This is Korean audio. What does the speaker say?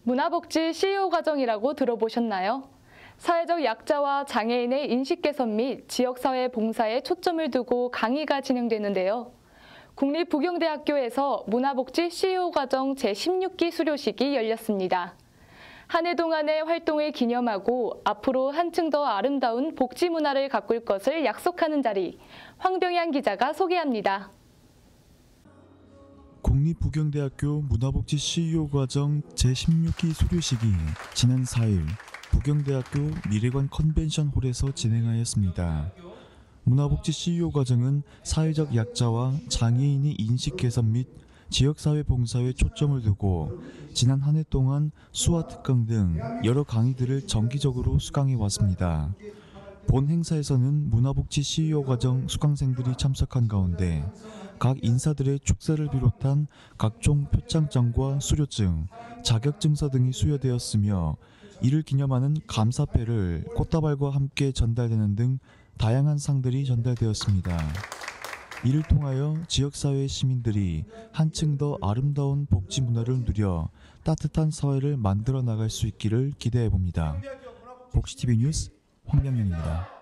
문화복지 CEO 과정이라고 들어보셨나요? 사회적 약자와 장애인의 인식 개선 및 지역사회 봉사에 초점을 두고 강의가 진행되는데요. 국립부경대학교에서 문화복지 CEO 과정 제16기 수료식이 열렸습니다. 한 해 동안의 활동을 기념하고 앞으로 한층 더 아름다운 복지 문화를 가꿀 것을 약속하는 자리, 황병양 기자가 소개합니다. 국립부경대학교 문화복지 CEO 과정 제16기 수료식이 지난 4일 부경대학교 미래관 컨벤션홀에서 진행하였습니다. 문화복지 CEO 과정은 사회적 약자와 장애인의 인식 개선 및 지역사회 봉사에 초점을 두고 지난 한 해 동안 수화 특강 등 여러 강의들을 정기적으로 수강해 왔습니다. 본 행사에서는 문화복지 CEO 과정 수강생들이 참석한 가운데 각 인사들의 축사를 비롯한 각종 표창장과 수료증, 자격증서 등이 수여되었으며 이를 기념하는 감사패를 꽃다발과 함께 전달되는 등 다양한 상들이 전달되었습니다. 이를 통하여 지역사회 시민들이 한층 더 아름다운 복지 문화를 누려 따뜻한 사회를 만들어 나갈 수 있기를 기대해 봅니다. 복지TV 뉴스 황병영입니다.